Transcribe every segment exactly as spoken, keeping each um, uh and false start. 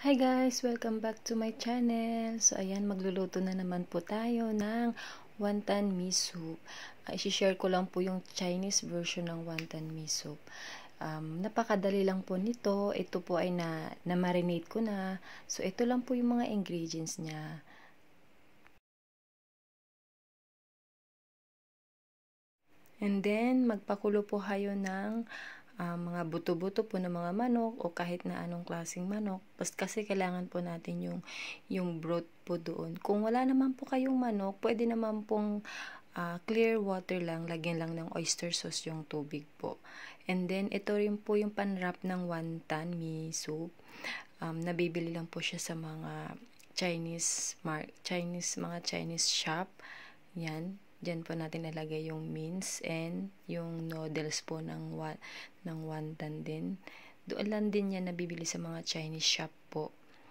Hi guys! Welcome back to my channel. So ayan, magluluto na naman po tayo ng wantan mee soup. Uh, I-share ko lang po yung Chinese version ng wantan mee soup. Um, napakadali lang po nito. Ito po ay na, na-marinate ko na. So ito lang po yung mga ingredients niya. And then, magpakulo po kayo ng uh, mga buto-buto po ng mga manok o kahit na anong klaseng manok. Basta kasi kailangan po natin yung, yung broth po doon. Kung wala naman po kayong manok, pwede naman pong uh, clear water lang. Lagyan lang ng oyster sauce yung tubig po. And then, ito rin po yung panwrap ng wantan mee soup. Um, nabibili lang po siya sa mga Chinese, mar Chinese mga Chinese shop. Yan. Diyan po natin nalagay yung mince and yung noodles po ng, wa ng wantan din. Doon lang din yan nabibili sa mga Chinese shop po.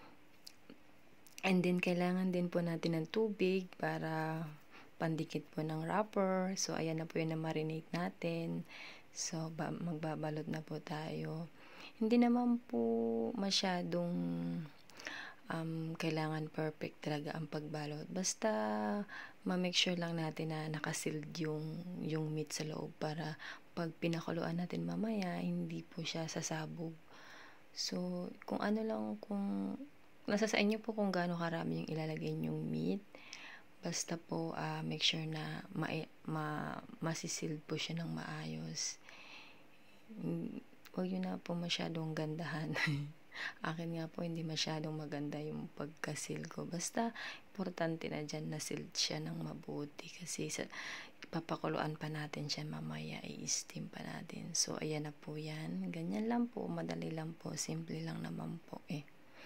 And then, kailangan din po natin ng tubig para pandikit po ng wrapper. So, ayan na po yung na-marinate natin. So, magbabalot na po tayo. Hindi naman po masyadong um, kailangan perfect talaga ang pagbalot. Basta, ma-make sure lang natin na nakasealed yung, yung meat sa loob para pag pinakuluan natin mamaya, hindi po siya sasabog. So, kung ano lang, kung nasa sa inyo po kung gaano karami yung ilalagay yung meat, basta po uh, make sure na ma, ma, masisealed po siya ng maayos. Huwag yun na po masyadong gandahan. Akin nga po hindi masyadong maganda yung pagka-seal ko. Basta, importante na dyan na sealed siya ng mabuti. Kasi sa, ipapakuluan pa natin siya mamaya. I-steam pa natin. So, ayan na po yan. Ganyan lang po. Madali lang po. Simple lang naman po eh.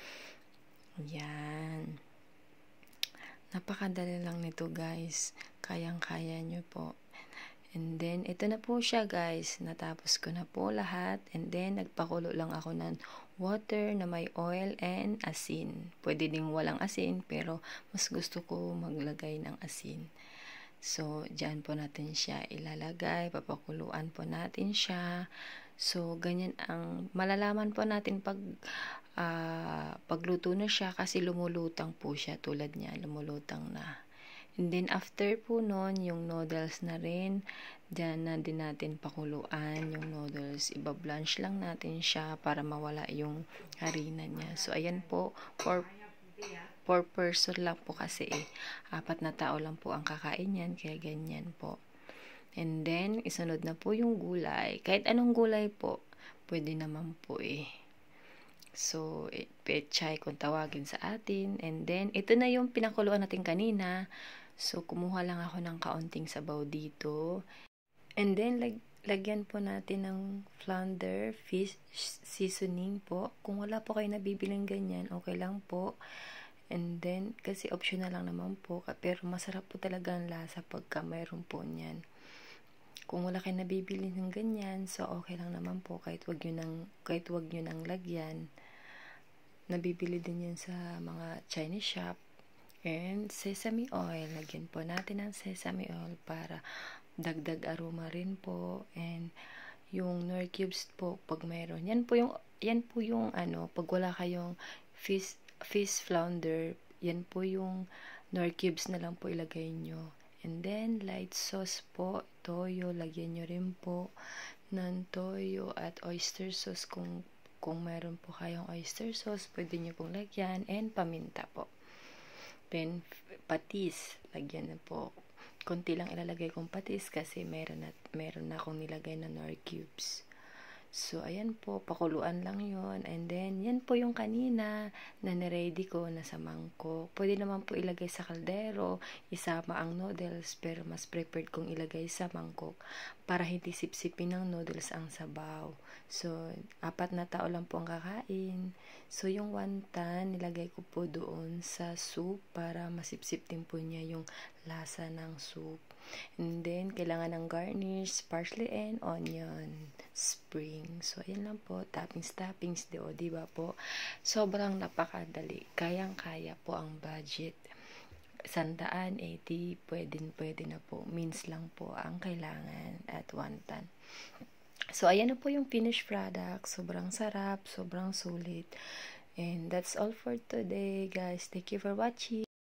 Yan. Napakadali lang nito guys. Kayang-kaya nyo po. And then, ito na po siya guys. Natapos ko na po lahat. And then, nagpakulo lang ako ng water na may oil and asin. Pwede ding walang asin, pero mas gusto ko maglagay ng asin. So, dyan po natin siya ilalagay. Papakuluan po natin siya. So, ganyan ang malalaman po natin pag uh, pagluto na siya kasi lumulutang po siya. Tulad niya, lumulutang na. And then, after po nun, yung noodles na rin, dyan na din natin pakuluan yung noodles. Iba-blanch lang natin siya para mawala yung harina niya. So, ayan po, for, for person lang po kasi eh. Apat na tao lang po ang kakain yan, kaya ganyan po. And then, isunod na po yung gulay. Kahit anong gulay po, pwede naman po eh. So, pechay kung tawagin sa atin. And then, ito na yung pinakuluan natin kanina. So, kumuha lang ako ng kaunting sabaw dito. And then, lag lagyan po natin ng flounder fish seasoning po. Kung wala po kayo nabibiling ganyan, okay lang po. And then, kasi optional lang naman po. Pero masarap po talaga ang lasa pagka mayroon po niyan. Kung wala kayo nabibili ng ganyan, so okay lang naman po. Kahit wag nyo nang, kahit wag nyo nang lagyan. Nabibili din yan sa mga Chinese shop. And sesame oil. Lagyan po natin ng sesame oil para dagdag aroma rin po. And yung nor cubes po pag mayroon. Yan po yung yan po yung ano, pag wala kayong fish fish flounder, yan po yung nor cubes na lang po ilagay nyo. And then light sauce po, toyo, lagyan nyo rin po ng toyo at oyster sauce kung kung mayroon po kayong oyster sauce, pwede nyo pong lagyan and paminta po. Then, patis. Lagyan na po. Konti lang ilalagay kong patis kasi meron na, meron na akong nilagay na nor cubes. So, ayan po. Pakuluan lang yon. And then, yan po yung kanina na niready ko na sa mangkok. Pwede naman po ilagay sa kaldero, isama ang noodles, pero mas prepared kong ilagay sa mangkok para hindi sipsipin ng noodles ang sabaw. So, apat na tao lang po ang kakain. So, yung wantan, nilagay ko po doon sa soup para masipsip din po niya yung lasa ng soup. And then, kailangan ng garnish, parsley and onion, spring. So, ayan lang po. Toppings-toppings, di o, diba po? Sobrang napakadali. Kayang-kaya po ang budget. Sandaan, eighty, pwede-pwede na po. Mince lang po ang kailangan at wantan. So, ayan na po yung finished product. Sobrang sarap, sobrang sulit. And that's all for today, guys. Thank you for watching.